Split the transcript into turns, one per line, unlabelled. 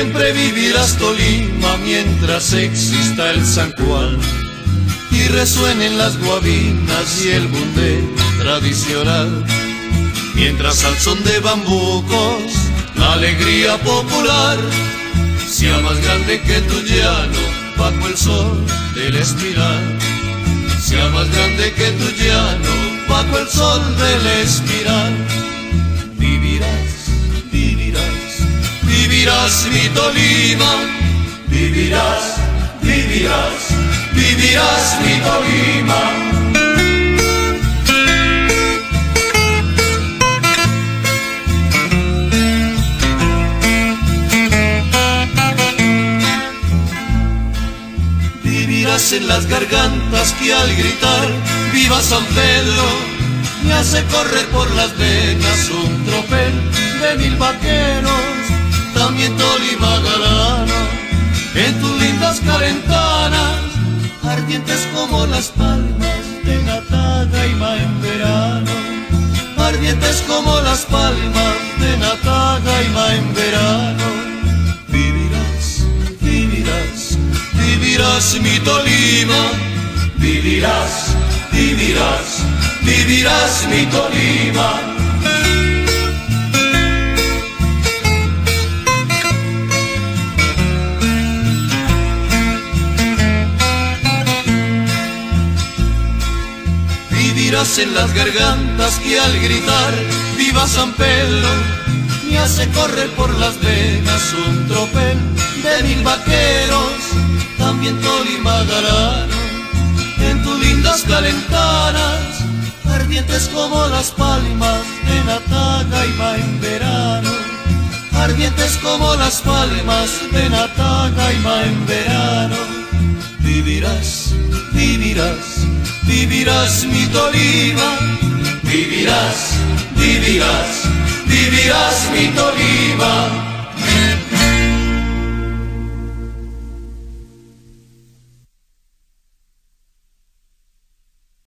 Siempre vivirás Tolima mientras exista el San Juan y resuenen las guabinas y el bundé tradicional. Mientras al son de bambucos la alegría popular sea más grande que tu llano bajo el sol del espiral. Sea más grande que tu llano bajo el sol del espiral. Vivirás, vivirás, vivirás mi Tolima. Vivirás, vivirás, vivirás mi Tolima. Vivirás en las gargantas que al gritar viva San Pedro me hace correr por las venas un tropel de 1000 vaqueros. También Tolima galano en tus lindas calentanas, ardientes como las palmas de Natagaima en verano. Ardientes como las palmas de Natagaima en verano. Vivirás, vivirás, vivirás mi Tolima. Vivirás, vivirás, vivirás mi Tolima. Vivirás en las gargantas que al gritar viva San Pedro me hace correr por las venas un tropel de 1000 vaqueros. También Tolima galano en tus lindas calentanas, ardientes como las palmas de Natagaima en verano. Ardientes como las palmas de Natagaima en verano. Vivirás, vivirás, vivirás mi Tolima. Vivirás, vivirás, vivirás mi Tolima.